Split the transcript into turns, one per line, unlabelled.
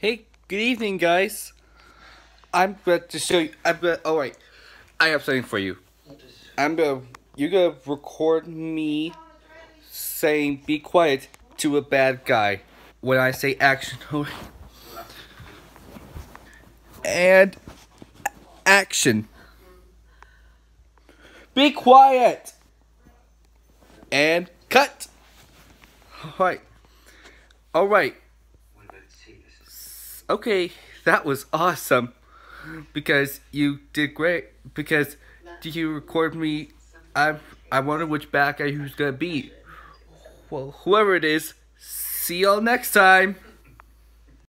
Hey, good evening, guys. I'm going to show you. Alright, I have something for you. You're gonna record me saying "be quiet" to a bad guy when I say action. And action. Be quiet. And cut. Alright. Alright. Okay, that was awesome. Because you did great. Because did you record me? I wonder which bad guy who's gonna be. Well, whoever it is, see y'all next time.